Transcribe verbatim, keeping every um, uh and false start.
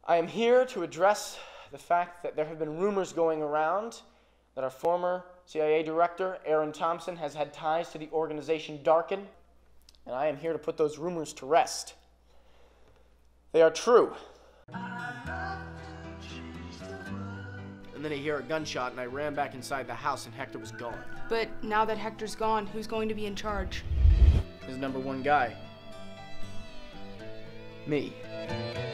I am here to address the fact that there have been rumors going around that our former C I A director, Aaron Thompson, has had ties to the organization Darken, and I am here to put those rumors to rest. They are true. And then I hear a gunshot, and I ran back inside the house, and Hector was gone. But now that Hector's gone, who's going to be in charge? His number one guy. Me.